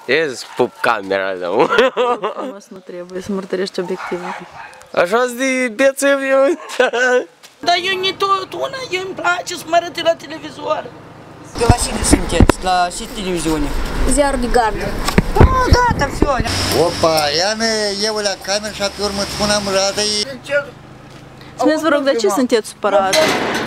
Ies, pup camera, da. Frumos nu trebuie să mărtărești obiectivul. Așa-s de bețe eu. Dar eu nu tot una, eu îmi place să mă arăte la televizor. De la cine sunteți? La ce televiziune? Ziarul de gardă. Gata, все. Opa, ia-ne eu la cameră și pe urmă îți spunem radă. Spuneți, vă rog, de ce sunteți supărat?